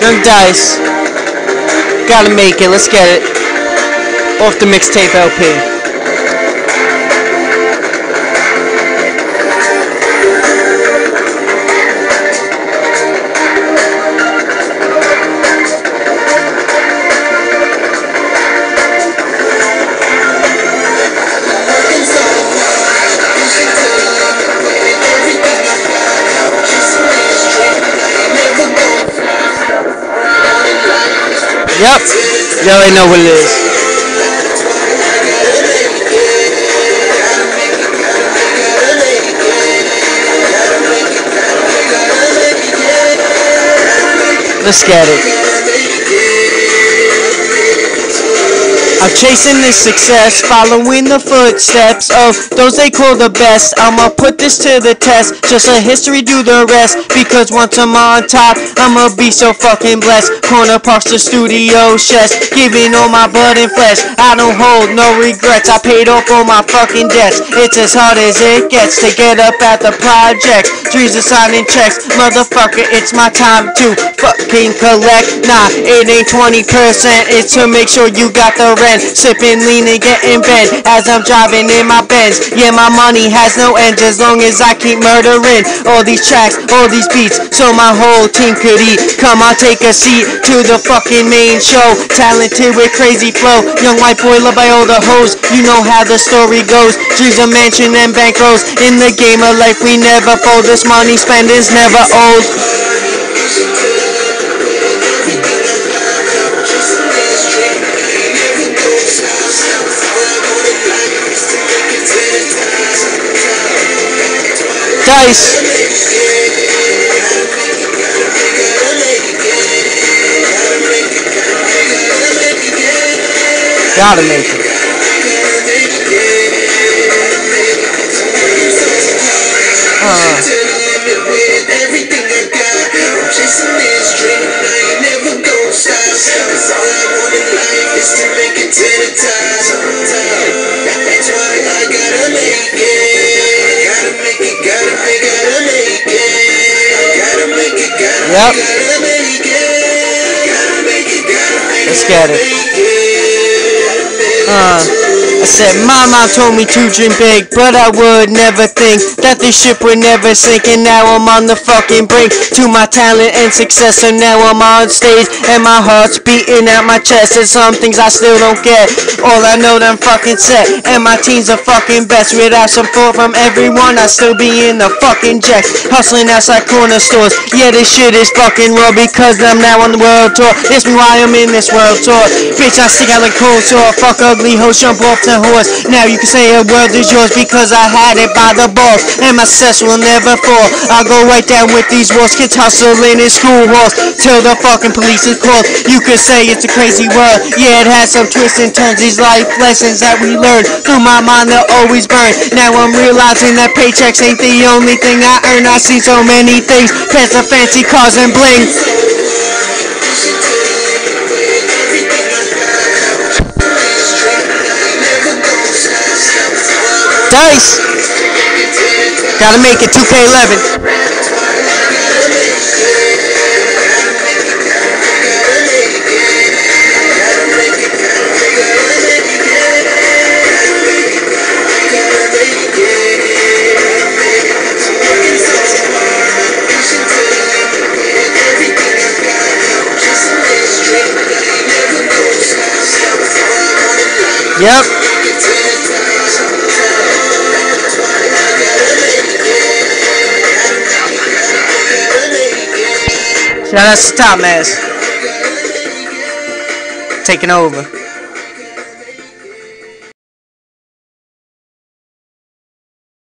Young Dice. Gotta make it. Let's get it. Off the mixtape LP. Yep, you already know what it is. Let's get it. I'm chasing this success, following the footsteps of those they call the best. I'ma put this to the test, just let history do the rest. Because once I'm on top, I'ma be so fucking blessed. Corner parks the studio chest, giving all my blood and flesh. I don't hold no regrets, I paid off all my fucking debts. It's as hard as it gets to get up at the projects. Dreams are signing checks, motherfucker, it's my time to fucking collect. Nah, it ain't 20%, it's to make sure you got the rent. Sipping lean and getting bent as I'm driving in my Benz. Yeah, my money has no end as long as I keep murdering all these tracks, all these beats, so my whole team could eat. Come on, take a seat to the fucking main show. Talented with crazy flow, young white boy loved by all the hoes. You know how the story goes. Dreams of mansion and bankrolls. In the game of life we never fold. This money spent is never old. Dice. Gotta make it. Yep. Let's get it. I said, my mom told me to dream big, but I would never think that this ship would never sink. And now I'm on the fucking brink to my talent and success. So now I'm on stage and my heart's beating out my chest. There's some things I still don't get. All I know that I'm fucking set, and my team's the fucking best. Without support from everyone, I still be in the fucking jet, hustling outside corner stores. Yeah, this shit is fucking raw because I'm now on the world tour. This me why I'm in this world tour. Bitch, I stick out like cold sore. Fuck ugly hoes, jump off the horse. Now you can say a world is yours because I had it by the balls, and my success will never fall. I'll go right down with these walls. Kids hustling in school halls till the fucking police is called. You could say it's a crazy world. Yeah, it has some twists and turns. These life lessons that we learn through my mind, they'll always burn. Now I'm realizing that paychecks ain't the only thing I earn. I see so many things, pants of fancy cars and bling. Dice. Gotta make it 2K11. Yep. Shout out to Top Mask. Taking over.